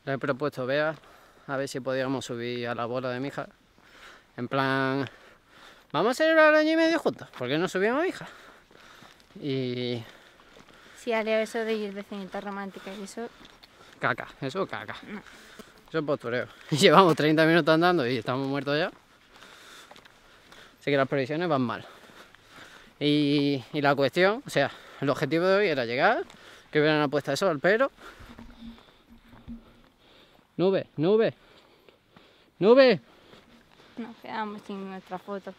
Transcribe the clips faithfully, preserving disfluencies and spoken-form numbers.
Le he propuesto a Bea a ver si podíamos subir a la bola de mi hija. En plan, vamos a celebrar el año y medio juntos, ¿por qué no subimos a mi hija? Y... Sí, haré eso de ir de cenita romántica y eso... Caca, eso caca. No. Eso es postureo. Llevamos treinta minutos andando y estamos muertos ya. Así que las previsiones van mal. Y, y la cuestión, o sea, el objetivo de hoy era llegar, que hubiera una puesta de sol, pero... Nube, nube, nube. Nos quedamos sin nuestra foto.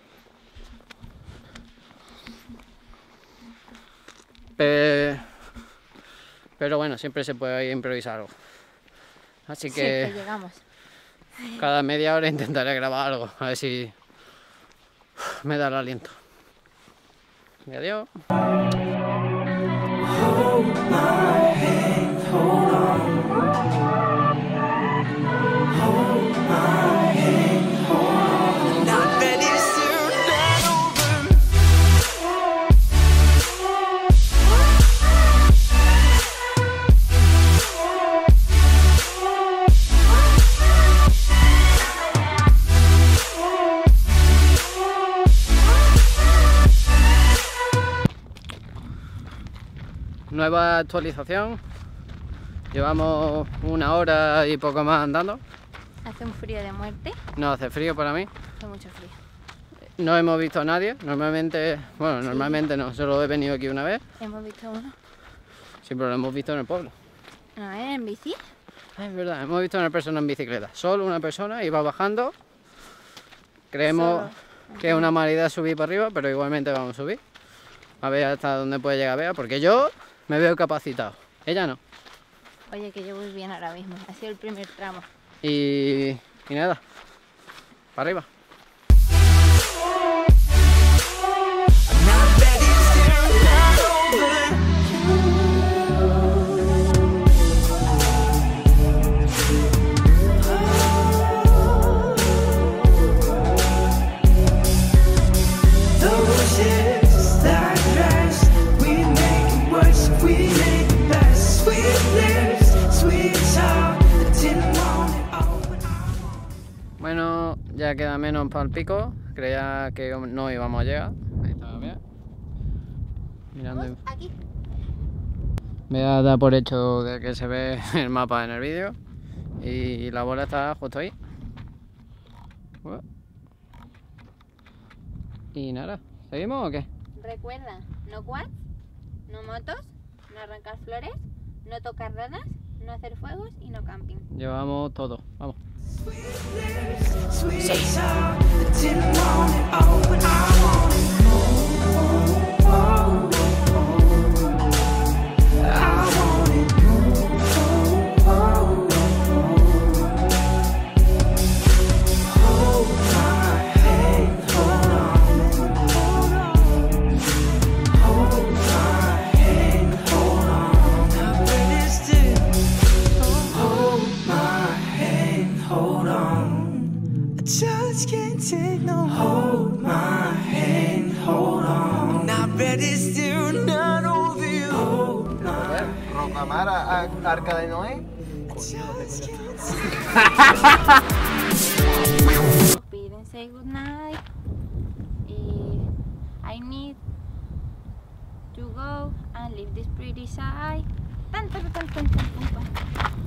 Pero, pero bueno, siempre se puede improvisar algo. Así que, Sí, que llegamos. cada media hora intentaré grabar algo, a ver si me da el aliento. Y adiós. Nueva actualización. Llevamos una hora y poco más andando. Hace un frío de muerte. No hace frío para mí. Hace mucho frío. No hemos visto a nadie. Normalmente, bueno, Sí. normalmente no. Solo he venido aquí una vez. Hemos visto uno. Sí, pero lo hemos visto en el pueblo. No, ¿eh? En bici. Ah, es verdad, hemos visto a una persona en bicicleta. Solo una persona iba bajando. Creemos Solo. que es una mala idea subir para arriba, pero igualmente vamos a subir. A ver hasta dónde puede llegar Bea, porque yo me veo capacitado. Ella no. Oye, que yo voy bien ahora mismo. Ha sido el primer tramo. Y, y nada, para arriba. Bueno, ya queda menos para el pico. Creía que no íbamos a llegar. Ahí estaba Bea. Mirando. Aquí. Bea da por hecho de que se ve el mapa en el vídeo. Y la bola está justo ahí. Y nada, ¿seguimos o qué? Recuerda, no quads, no motos, no arrancar flores, no tocar ranas, no hacer fuegos y no camping. Llevamos todo, vamos. Just can't take no hold my hand, hold on. Not ready, still not over you. Rocamara, Arca de Noé. Speed and say goodnight. Y I need to go and leave this pretty side. Tan, tan,